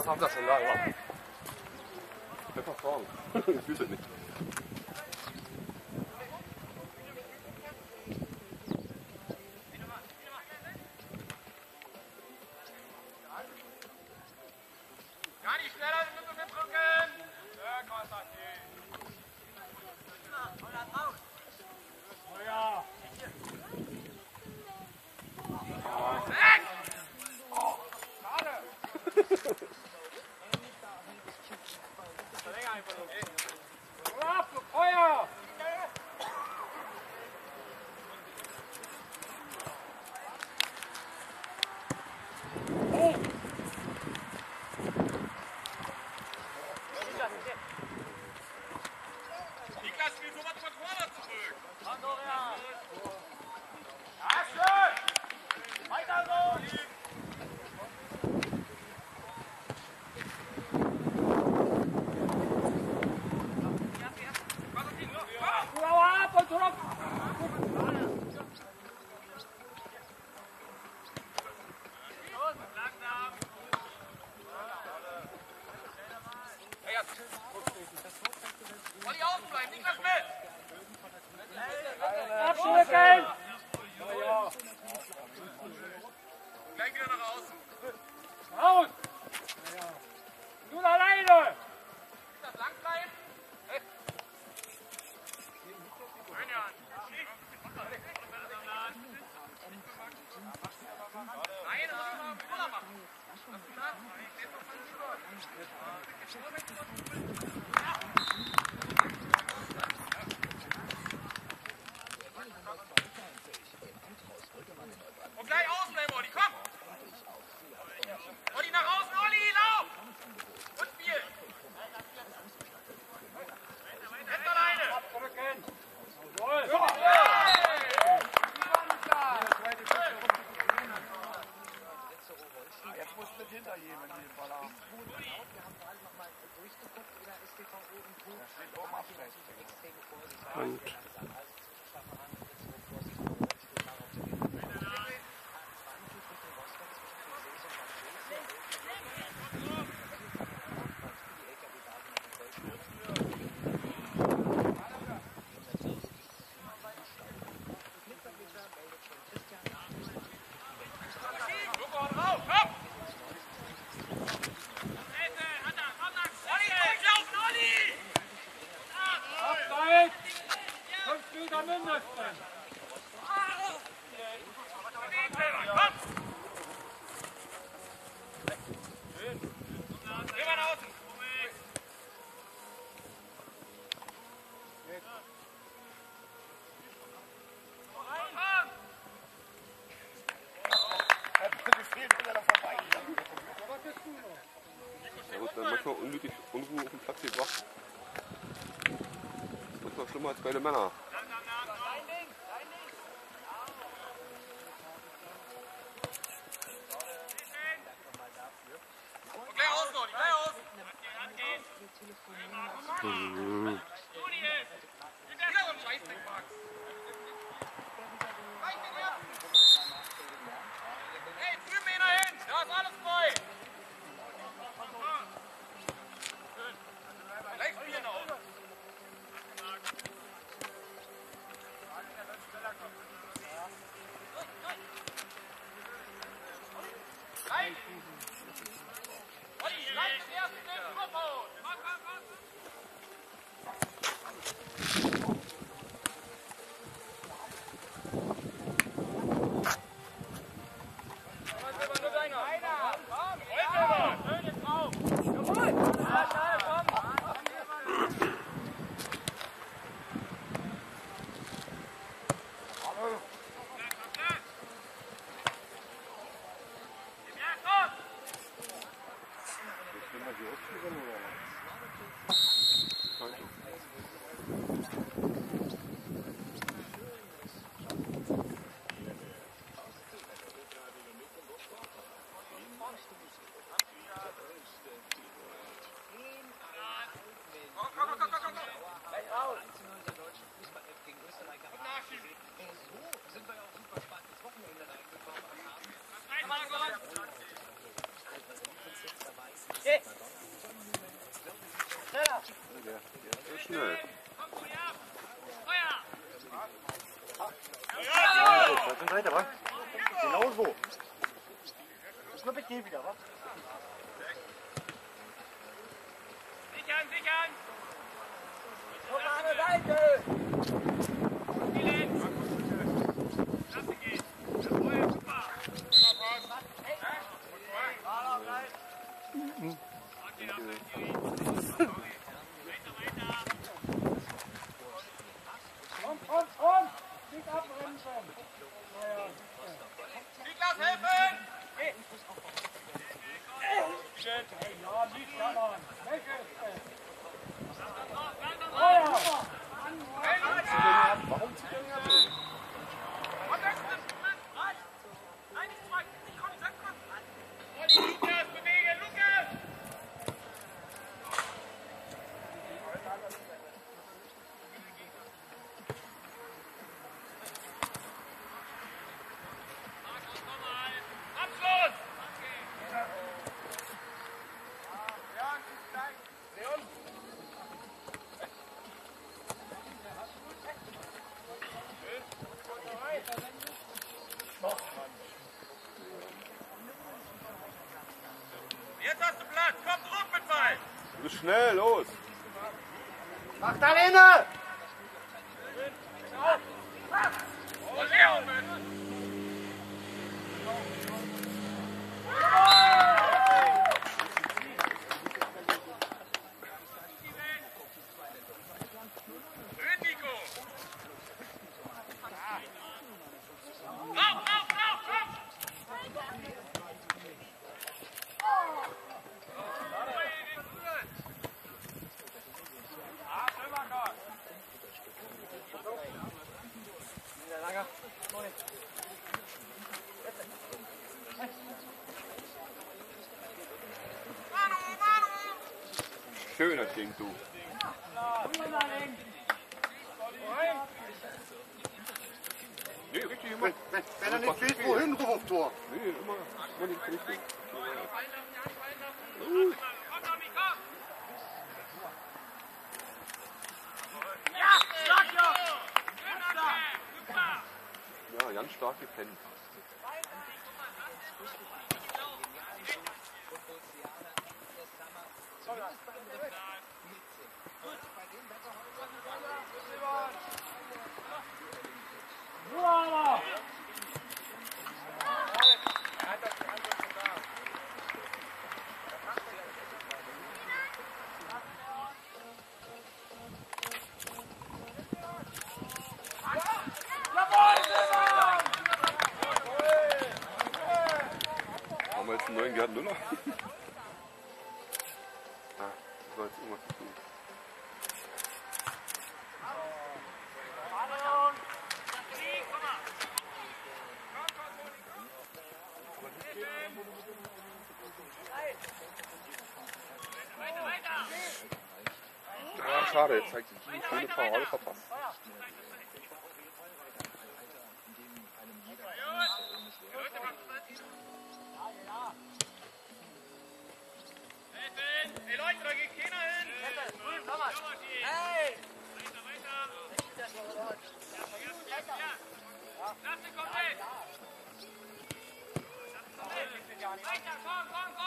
Was haben wir schon da? Ja. Einfach fragen. Ich wüsste nicht. Gar nicht schneller, die Lücke mitdrücken! Ja, Konstantin! Oh ja! Schade! Verlänger einfach noch. Ab, Feuer! Oh! Niklas spielt so was von vorne zurück. Andorian. Ja, schön. Weiter so. Hau ab und zurück. Los, langsam. Wolli außen bleiben, Niklas mit! Abschlucken! Gleich wieder nach außen. Raus! Nun alleine! Niklas lang bleiben! Nein, aber Müller machen! Was du da? Steht doch falsch dort. Und gleich außen bleiben, Olli, komm! Olli, nach außen, Olli, lauf! Und Spiel! Jetzt alleine! Abdrücken! Jawohl! Jetzt muss mit hinter jedem in den Ball haben. Und ja gut, dann manchmal unnötig Unruhe auf dem Platz gebracht. Das ist noch schlimmer als bei den Männern. Gleich außen, Olli, gleich außen! Wieder so ein Scheißdreck, Max! Hey, drüben einer hin! Da ist alles frei! Gleich spielen auch! Rein! Olli, rein den ersten Kopf! Komm, komm, komm! weiter, wa? Genau so. Ich glaube, ich gehe wieder, wa? Sichern, sichern! Auf der anderen Seite! Spielen! Lassen gehen! Jawohl, super! Okay, auf den Thierry. Weiter, weiter! Komm! Nicht abbremsen! Niklas, helfen! Ja, nicht jammern! Weg ist Warum zieht er nicht ab? Nein, nicht zwei! Ich komm, sag komm! Lukas, bewegen, Lukas! Abschluss! Jetzt hast du Platz, komm zurück mit Ball! Du bist schnell, los! Mach da Lehne! Oh, Leo! Schön, Nico! Lauf, lauf, lauf, lauf! Schöner Ding, du. Nee, richtig immer. Wenn er nicht weiß, wohin, ruf auf Tor. Nee, immer den richtig. Komm, Tommy, komm! Ja, schlag ja! Super! Ja, ganz stark gepennt. Haben wir jetzt einen neuen Gerd Müller? Ah, das war jetzt irgendwas zu tun. Ah, schade, jetzt zeigt sich die schöne Parade verpasst. Hey Leute, da geht keiner hin! Hey! Weiter! Lass ihn komplett! Weiter, komm!